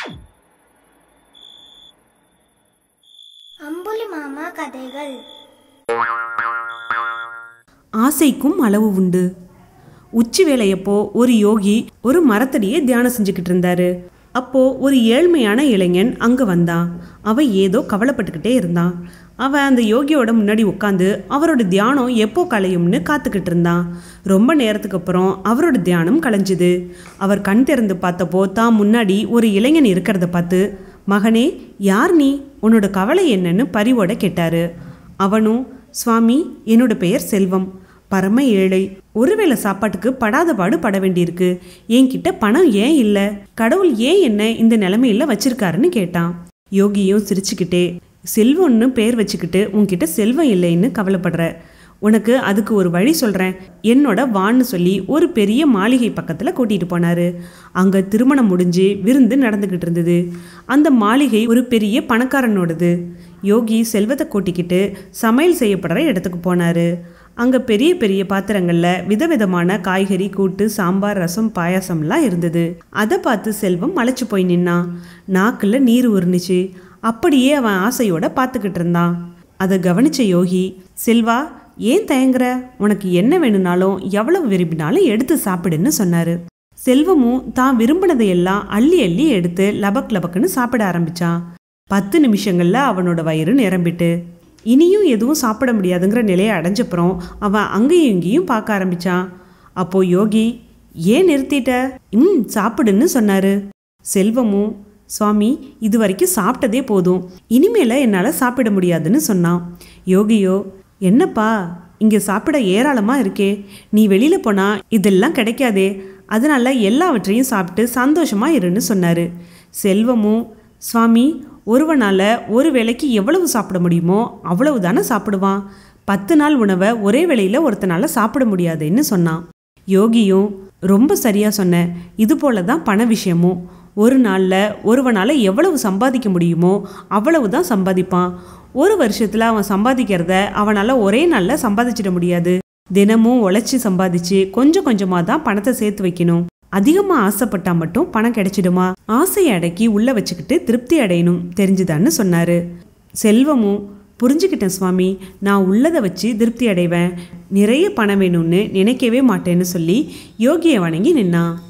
அம்புலி மாமா கதைகள். ஆசைக்கும் அளவு உண்டு. உச்சி வேளையப்போ ஒரு யோகி ஒரு மரத்தடியே தியானம் செஞ்சுக்கிட்டு இருந்தாரு. அப்போ ஒரு ஏழ்மையான இளைஞன் அங்க வந்தான். அவன் ஏதோ கவலைப்பட்டுக்கிட்டே இருந்தான். அவன் அந்த யோகியோட முன்னாடி உட்காந்து அவரோட தியானம் எப்போ கலையும்னு காத்துக்கிட்டு இருந்தான். ரொம்ப நேரத்துக்கு அப்புறம் அவரோட தியானம் கலைஞ்சுது. அவர் கண் திறந்து பார்த்தப்போ தான் முன்னாடி ஒரு இளைஞன் இருக்கிறத பார்த்து, மகனே, யார் நீ, உன்னோட கவலை என்னன்னு பரிவோட கேட்டாரு. அவனும், சுவாமி, என்னோட பெயர் செல்வம், பரம ஏழை, ஒருவேளை சாப்பாட்டுக்கு படாத பாடு பட வேண்டியிருக்கு, என்கிட்ட பணம் ஏன் இல்லை, கடவுள் ஏன் என்ன இந்த நிலைமையில வச்சிருக்காருன்னு கேட்டான். யோகியும் சிரிச்சுக்கிட்டே, செல்வம்னு பேர் வச்சுக்கிட்டு உன்கிட்ட செல்வம் இல்லைன்னு கவலைப்படுற, உனக்கு அதுக்கு ஒரு வழி சொல்கிறேன், என்னோட வான்னு சொல்லி ஒரு பெரிய மாளிகை பக்கத்தில் கூட்டிகிட்டு போனார். அங்கே திருமணம் முடிஞ்சு விருந்து நடந்துக்கிட்டு இருந்தது. அந்த மாளிகை ஒரு பெரிய பணக்காரனோடது. யோகி செல்வத்தை கூட்டிக்கிட்டு சமையல் செய்யப்படுற இடத்துக்கு போனார். அங்கே பெரிய பெரிய பாத்திரங்களில் விதவிதமான காய்கறி கூட்டு, சாம்பார், ரசம், பாயாசம்லாம் இருந்தது. அதை பார்த்து செல்வம் மலைச்சு போய் நின்னான். நாக்கில் நீர் உருணுச்சு. அப்படியே அவன் ஆசையோட பார்த்துக்கிட்டு இருந்தான். அதை கவனிச்ச யோகி, செல்வா, ஏன் தயங்குற, உனக்கு என்ன வேணும்னாலும் எவ்வளவு விரும்பினாலும் எடுத்து சாப்பிடுன்னு சொன்னார். செல்வமும் தான் விரும்பினதையெல்லாம் அள்ளி அள்ளி எடுத்து லபக் லபக்குன்னு சாப்பிட ஆரம்பிச்சான். 10 நிமிஷங்கள்ல அவனோட வயிறு நிரம்பிட்டு இனியும் எதுவும் சாப்பிட முடியாதுங்கிற நிலையை அடைஞ்சப்புறம் அவன் அங்கேயும் இங்கேயும் பார்க்க ஆரம்பிச்சான். அப்போ யோகி, ஏன் நிறுத்திட்ட, சாப்பிடுன்னு சொன்னாரு. செல்வமும், சுவாமி, இது வரைக்கும் சாப்பிட்டதே போதும், இனிமேல என்னால் சாப்பிட முடியாதுன்னு சொன்னான். யோகியோ, என்னப்பா, இங்கே சாப்பிட ஏராளமாக இருக்கே, நீ வெளியில் போனால் இதெல்லாம் கிடைக்காதே, அதனால எல்லாவற்றையும் சாப்பிட்டு சந்தோஷமாக இருன்னு சொன்னார். செல்வமும், சுவாமி, ஒருவனால் ஒரு வேளைக்கு எவ்வளவு சாப்பிட முடியுமோ அவ்வளவு தானே சாப்பிடுவான், 10 நாள் உணவை ஒரே வேளையில் ஒருத்தனால சாப்பிட முடியாதுன்னு சொன்னான். யோகியும், ரொம்ப சரியாக சொன்ன, இது போல தான் பண விஷயமும், ஒரு நாளில் ஒருவனால் எவ்வளவு சம்பாதிக்க முடியுமோ அவ்வளவு தான் சம்பாதிப்பான். ஒரு வருஷத்தில் அவன் சம்பாதிக்கிறத அவனால் ஒரே நாளில் சம்பாதிச்சிட முடியாது. தினமும் உழைச்சி சம்பாதிச்சு கொஞ்சம் கொஞ்சமாக தான் பணத்தை சேர்த்து வைக்கணும். அதிகமாக ஆசைப்பட்டா மட்டும் பணம் கிடைச்சிடுமா? ஆசையை அடக்கி உள்ள வச்சுக்கிட்டு திருப்தி அடையணும், தெரிஞ்சுதான்னு சொன்னாரு. செல்வமும், புரிஞ்சுக்கிட்டேன் சுவாமி, நான் உள்ளதை வச்சு திருப்தி அடைவேன், நிறைய பணம் வேணும்னு நினைக்கவே மாட்டேன்னு சொல்லி யோகியை வணங்கி நின்னான்.